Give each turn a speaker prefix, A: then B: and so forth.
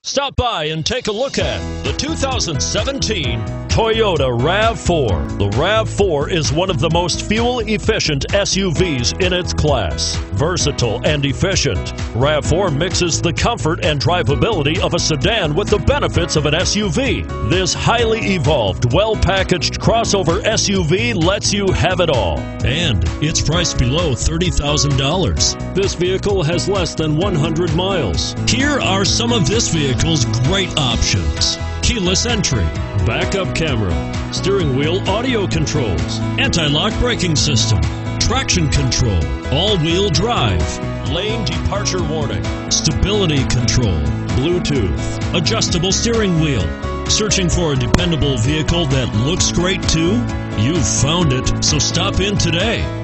A: Stop by and take a look at the 2017 Toyota RAV4. The RAV4 is one of the most fuel-efficient SUVs in its class. Versatile and efficient, RAV4 mixes the comfort and drivability of a sedan with the benefits of an SUV. This highly evolved, well-packaged crossover SUV lets you have it all. And it's priced below $30,000. This vehicle has less than 100 miles. Here are some of this vehicle's great options: keyless entry, backup camera, steering wheel audio controls, anti-lock braking system, traction control, all-wheel drive, lane departure warning, stability control, Bluetooth, adjustable steering wheel. Searching for a dependable vehicle that looks great too? You've found it, so stop in today.